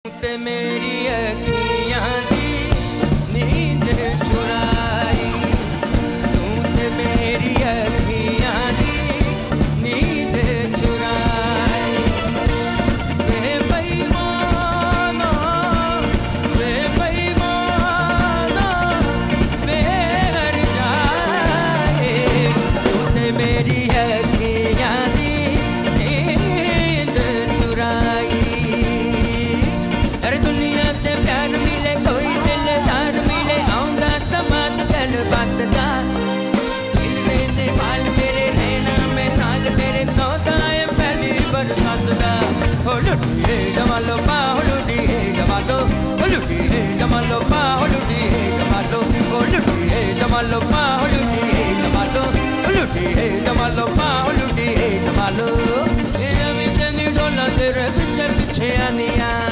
ते मेरी अखियां दी नींद चुराई, तू ते मेरी अखियां दी नींद चुराई। वे बेईमाना, वे बेईमाना, बेहर जाए, तू ते मेरी अखियां दी नींद चुराई। अरे दुनिया ते प्यार मिले, कोई दिलदार मिले, आउंदा समा गल बात दा। इनमें दे बाल मेरे नैना में नाल मेरे सौदा है पहली बरसात दा। ओ लुटिए जमालो पा, ओ लुटिए जमालो, ओ लुटिए जमालो पा, ओ लुटिए जमालो, ओ लुटिए जमालो पा, ओ लुटिए जमालो, ओ लुटिए जमालो पा, ओ लुटिए जमालो। ये अभी तेरी डोला तेरे पीछे पीछे आनिया।